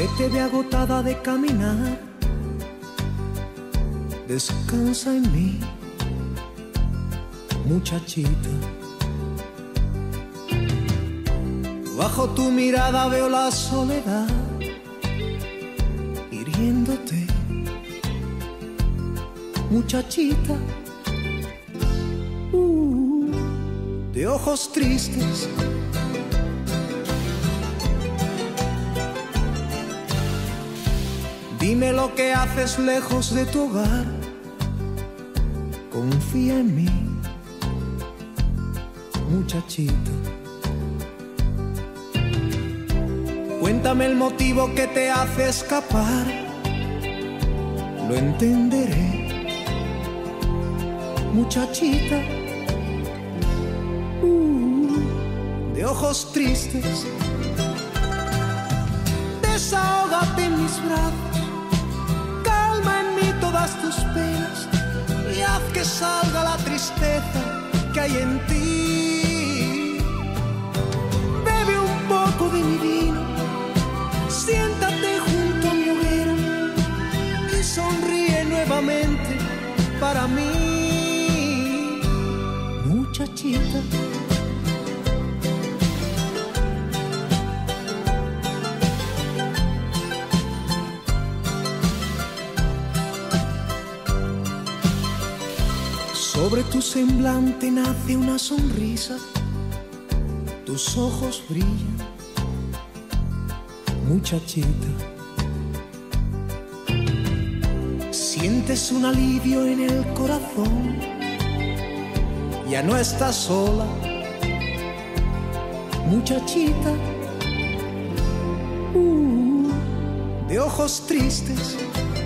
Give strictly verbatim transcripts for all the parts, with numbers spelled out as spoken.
Se te ve agotada de caminar. Descansa en mí, muchachita. Bajo tu mirada veo la soledad hiriéndote, muchachita. Uh, de ojos tristes. Dime lo que haces lejos de tu hogar. Confía en mí, muchachita. Cuéntame el motivo que te hace escapar. Lo entenderé, muchachita. Uh, de ojos tristes. Desahógate en mis brazos. Calma en mí todas tus penas y haz que salga la tristeza que hay en ti. Bebe un poco de mi vino, siéntate junto a mi hoguera y sonríe nuevamente para mí, muchachita. Sobre tu semblante nace una sonrisa, tus ojos brillan, muchachita. Sientes un alivio en el corazón, ya no estás sola, muchachita. Uh, de ojos tristes.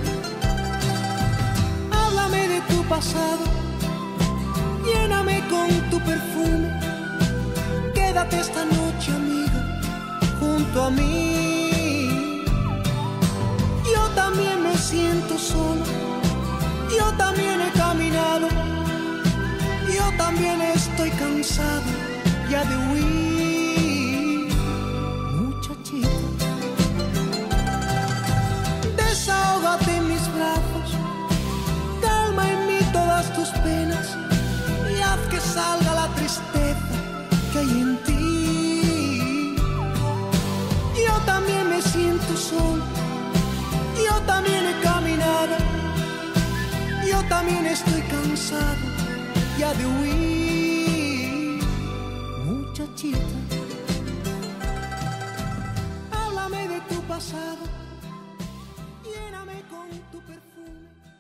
Háblame de tu pasado. Lléname con tu perfume. Quédate esta noche, amiga, junto a mí. Yo también me siento sola. Yo también he caminado. Yo también estoy cansado ya de huir, muchachita. Desahógate en mis brazos. Calma en mí todas tus penas. Y haz que salga la tristeza que hay en ti. Yo también me siento solo. Yo también he caminado. Yo también estoy cansado ya de huir, muchachita. Háblame de tu pasado. Lléname con tu perfume.